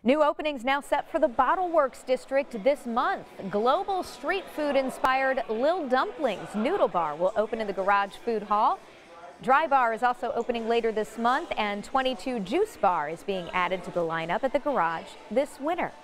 New openings now set for the Bottleworks District this month. Global street food inspired Lil Dumplings Noodle Bar will open in the Garage Food Hall. Drybar is also opening later this month, and 22 Juice Bar is being added to the lineup at the Garage this winter.